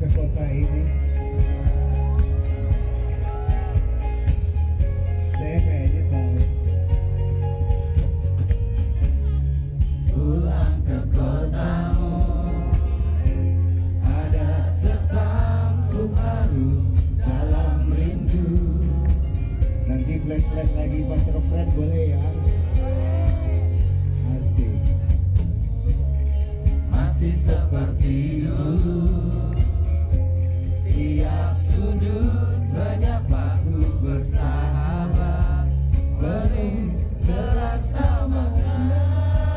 ke kota ini. Saya kayaknya tahu. Pulang ke kotamu, ada setampuk harum dalam rindu. Nanti flashlight lagi pas refresh boleh ya. Asik. Masih seperti dulu, tiap sudut menyapaku bersahabat, bening serasa mengenal.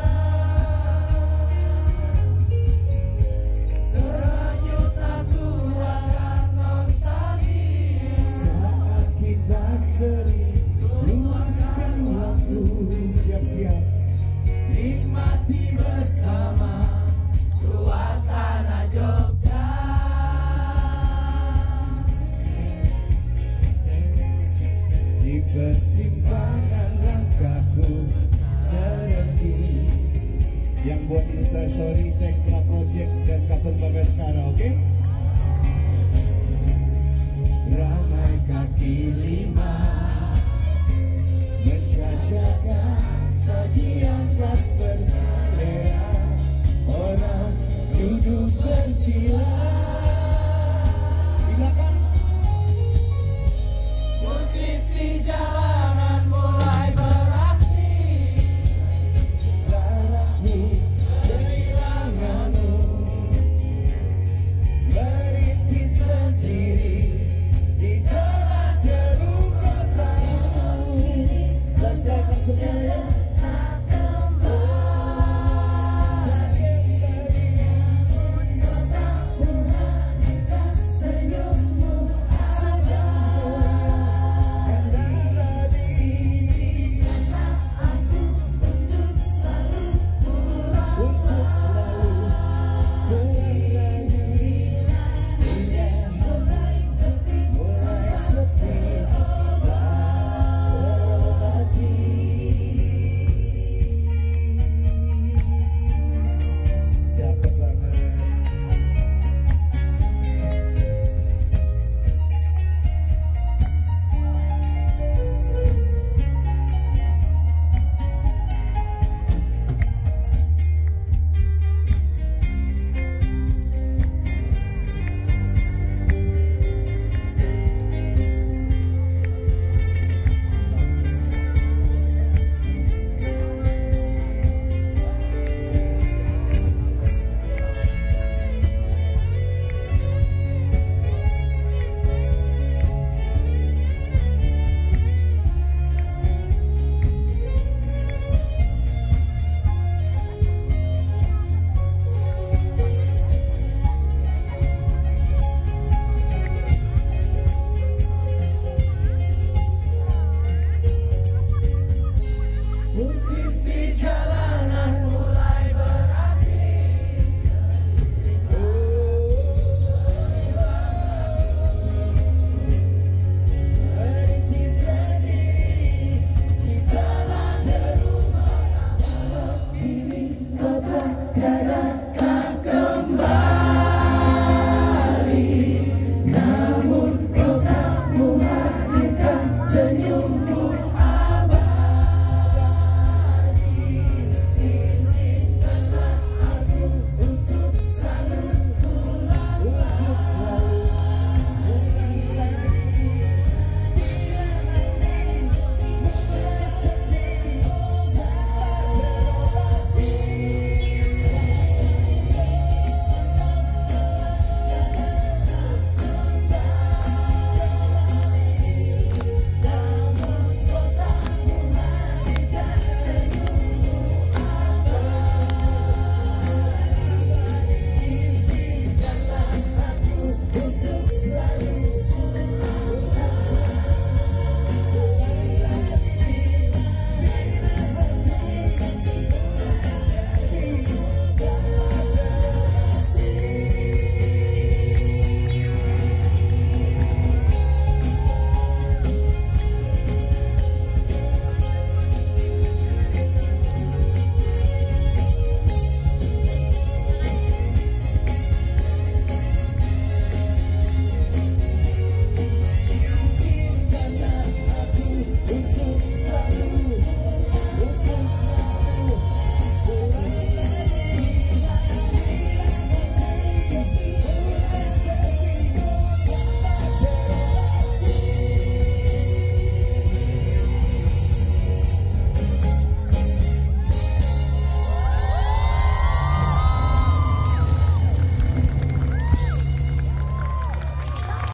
Terhanyut aku akan nostalgia Saat kita sering luangkan waktu. Siap-siap. nikmati bersama suasana Jogja. Di persimpangan langkahku terhenti. Yang buat Instastory tag Club Project dan Katon Bagaskara, oke? Ramai kaki lima Menjajakan sajian khas berselera, orang duduk bersila.